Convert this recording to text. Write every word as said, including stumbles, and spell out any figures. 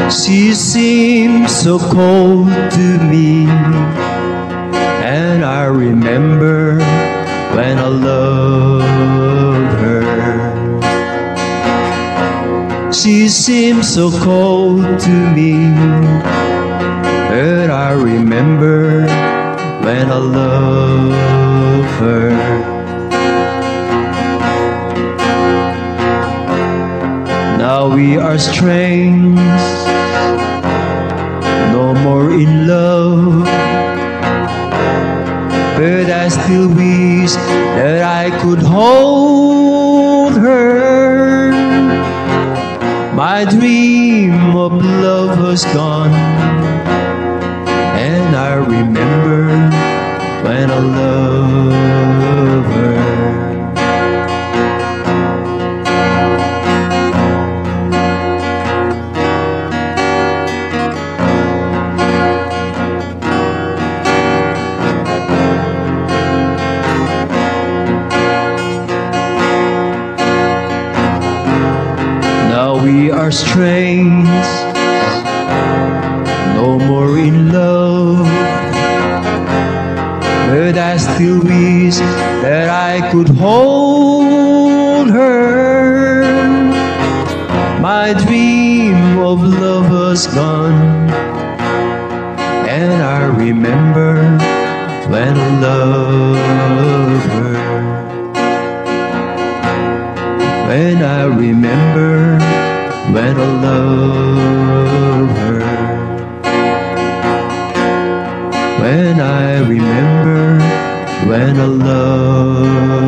She seems so cold to me, and I remember when I loved her. She seems so cold to me, but I remember when I loved her. Now we are strangers, no more in love, but I still wish that I could hold her. My dream of love has gone, and I remember when I loved her. Now we are strangers, no more in love, but I still wish that I could hold her. My dream of love has gone, and I remember when I loved her. When I remember when I loved her. When I remember when I loved